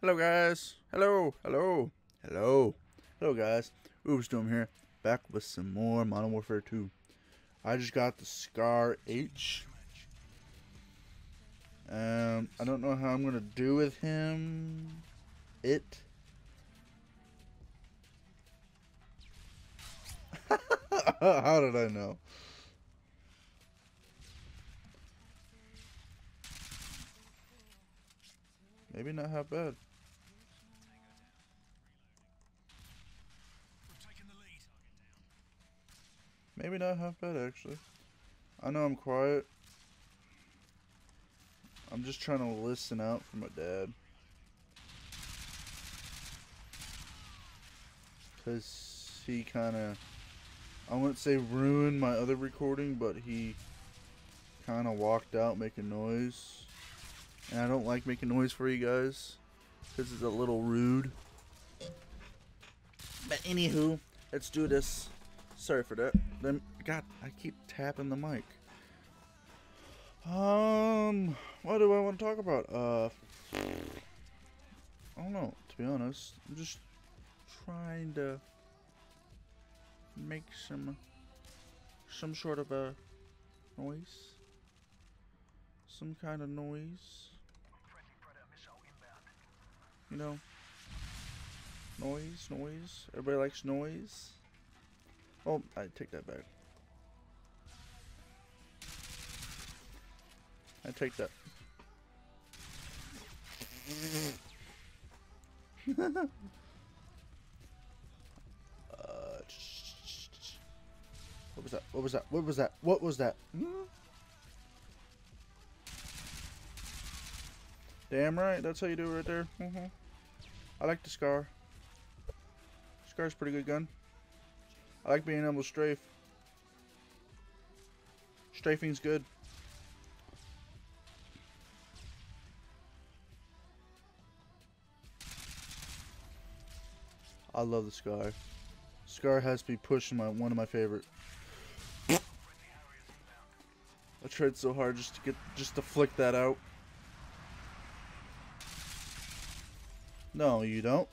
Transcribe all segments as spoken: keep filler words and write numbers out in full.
Hello guys, hello, hello, hello, hello guys, Doin here, back with some more Modern Warfare two. I just got the Scar H. Um, I don't know how I'm gonna do with him. It. How did I know? Maybe not half bad. Maybe not half bad actually. I know I'm quiet. I'm just trying to listen out for my dad. Because he kind of, I wouldn't say ruined my other recording, but he kind of walked out making noise. And I don't like making noise for you guys because it's a little rude. But anywho, let's do this. Sorry for that. Then, God, I keep tapping the mic. Um, what do I want to talk about? Uh, I don't know, to be honest. I'm just trying to make some, some sort of a noise. Some kind of noise. You know, noise, noise. Everybody likes noise. Oh, I take that back. I take that. uh, what was that? What was that? What was that? What was that? Hmm? Damn right, that's how you do it right there. Mm-hmm. I like the Scar. Scar's a pretty good gun. I like being able to strafe. Strafing's good. I love the Scar. Scar has to be pushing my one of my favorite. I tried so hard just to get just to flick that out. No, you don't.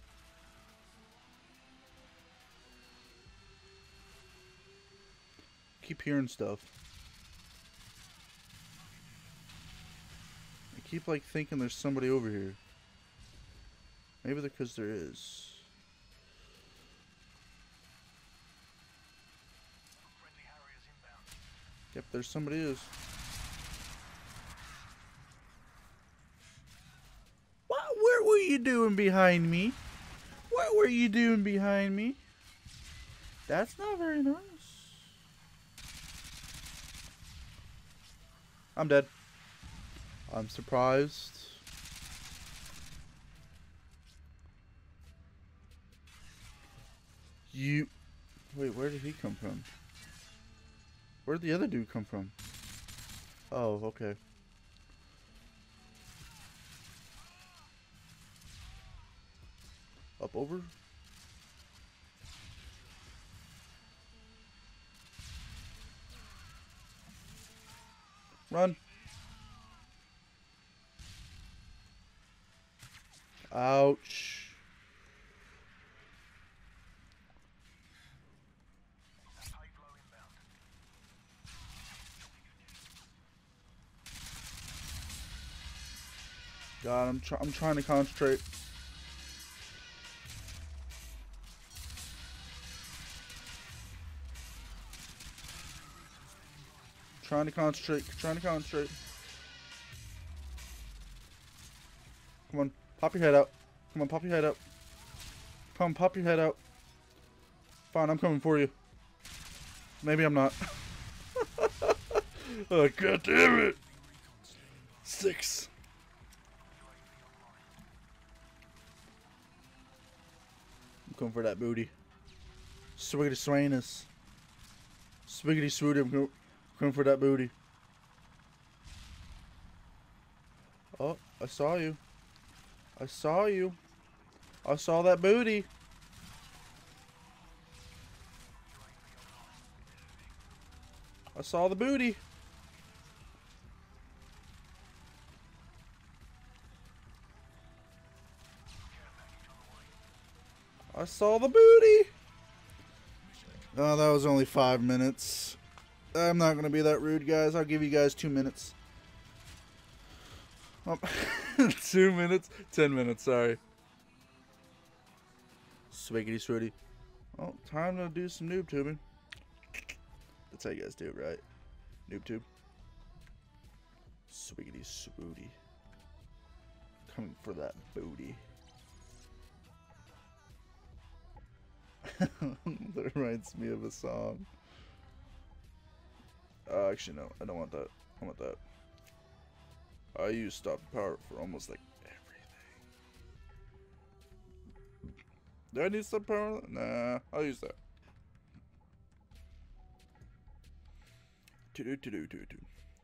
Keep hearing stuff. I keep like thinking there's somebody over here. Maybe because there is. Yep, there's somebody is. What? What were you doing behind me? What were you doing behind me? That's not very nice. I'm dead. I'm surprised. You... Wait, where did he come from? Where did the other dude come from? Oh, okay. Up over? Run. Ouch. God, I'm try I'm trying to concentrate. Trying to concentrate. Trying to concentrate. Come on, pop your head out. Come on, pop your head out. Come on, pop your head out. Fine, I'm coming for you. Maybe I'm not. Oh, God damn it. Six. I'm coming for that booty. Swiggity swainus. Swiggity swooty. I'm co coming for that booty. Oh, I saw you. I saw you. I saw that booty. I saw the booty. I saw the booty. Oh, that was only five minutes. I'm not gonna be that rude, guys. I'll give you guys two minutes. Oh, two minutes? Ten minutes, sorry. Swiggity swooty. Well, time to do some noob tubing. That's how you guys do it, right? Noob tube. Swiggity swooty. Coming for that booty. That reminds me of a song. Uh, actually, no. I don't want that. I want that. I use stop power for almost like everything. Do I need stop power? Nah, I'll use that. To do to do to do.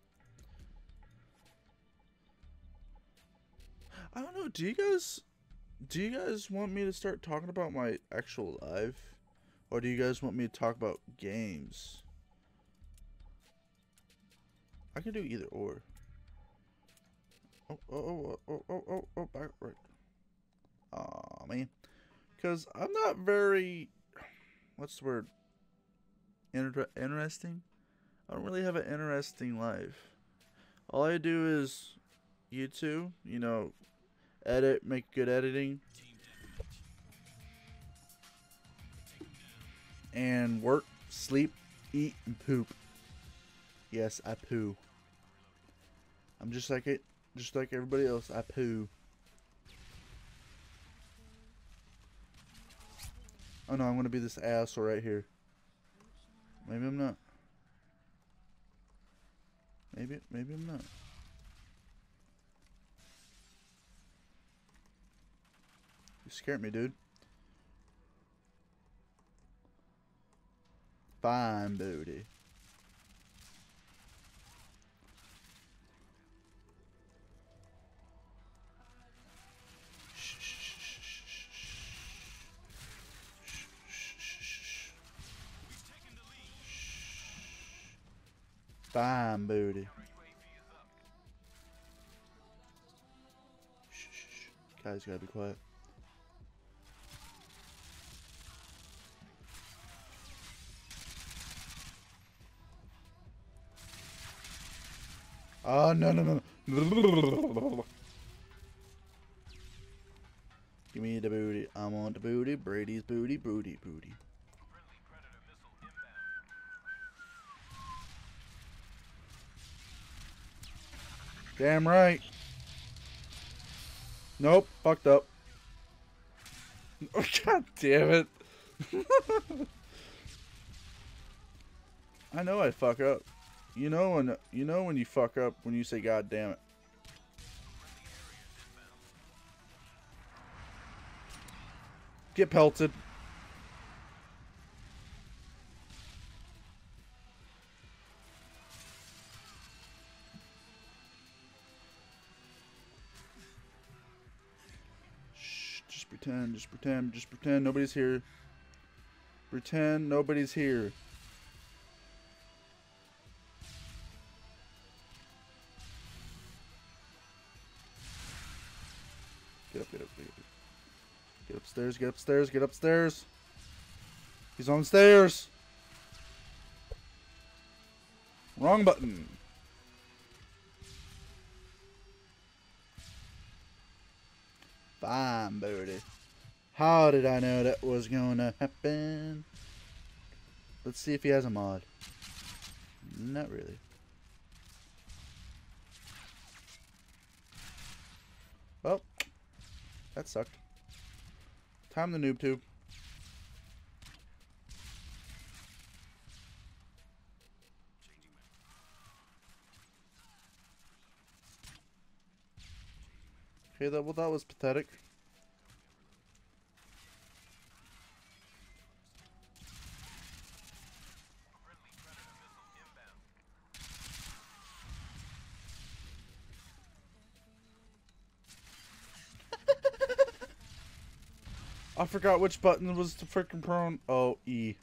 I don't know. Do you guys, do you guys want me to start talking about my actual life, or do you guys want me to talk about games? I can do either or. Oh, oh, oh, oh, oh, oh, oh, back, right. Aw, man. Because I'm not very, what's the word? Inter interesting? I don't really have an interesting life. All I do is YouTube, you know, edit, make good editing, and work, sleep, eat, and poop. Yes, I poo. I'm just like it, just like everybody else. I poo. Oh no, I'm gonna be this asshole right here. Maybe I'm not. Maybe, maybe I'm not. You scared me, dude. Fine booty. Fine booty. Shh, shh, shh. Guys, gotta be quiet. Oh, no, no, no. Give me the booty. I want the booty. Brady's booty, booty, booty. Damn right. Nope, fucked up. Oh, God damn it. I know I fuck up. You know when you know when you fuck up when you say God damn it. Get pelted. Shh, just pretend, just pretend, just pretend nobody's here. Pretend nobody's here. Get up, get up, get up. Get upstairs, get upstairs, get upstairs. He's on the stairs. Wrong button. Fine, booty. How did I know that was gonna happen? Let's see if he has a mod. Not really. Well, that sucked. Time the noob tube. Okay, that well, that was pathetic. I forgot which button was the freaking prone. Oh, E.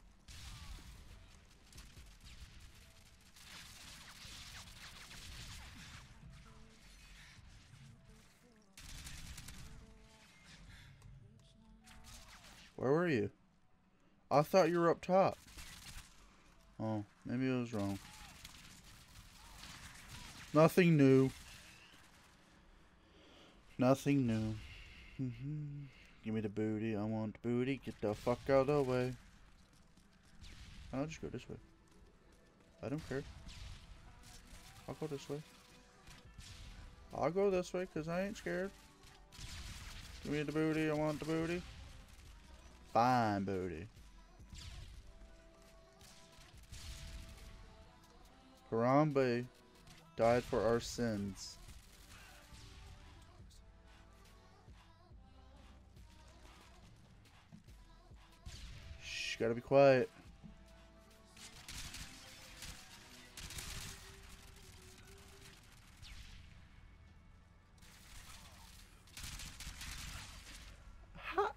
Where were you? I thought you were up top. Oh, maybe I was wrong. Nothing new. Nothing new. Mm-hmm. Give me the booty. I want the booty. Get the fuck out of the way. I'll just go this way. I don't care. I'll go this way. I'll go this way because I ain't scared. Give me the booty. I want the booty. Fine booty. Harambe died for our sins. Shh, gotta be quiet. Ha.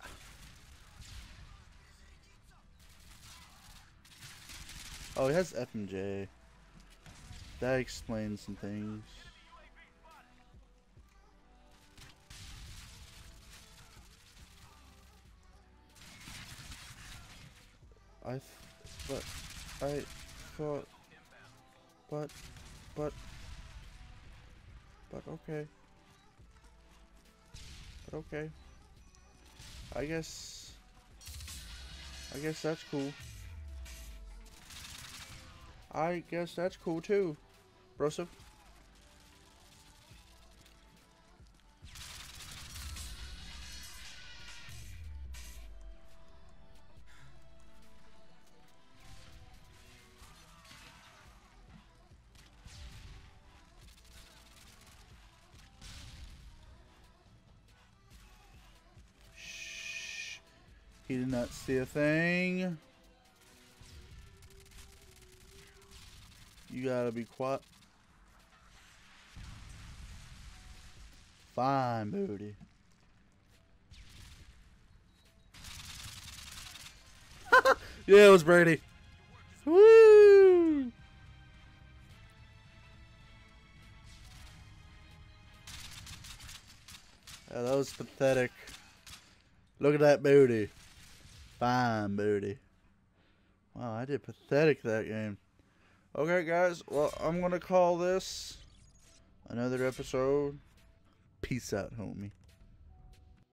Oh, he has F M J. That explains some things. I, th but, I thought, but, but, but okay. But okay. I guess, I guess that's cool. I guess that's cool too. Broseph. Shh. He did not see a thing. You gotta be quiet. Fine, booty. Yeah, it was Brady. Woo! Oh, that was pathetic. Look at that booty. Fine booty. Wow, I did pathetic that game. Okay, guys. Well, I'm going to call this another episode. Peace out, homie.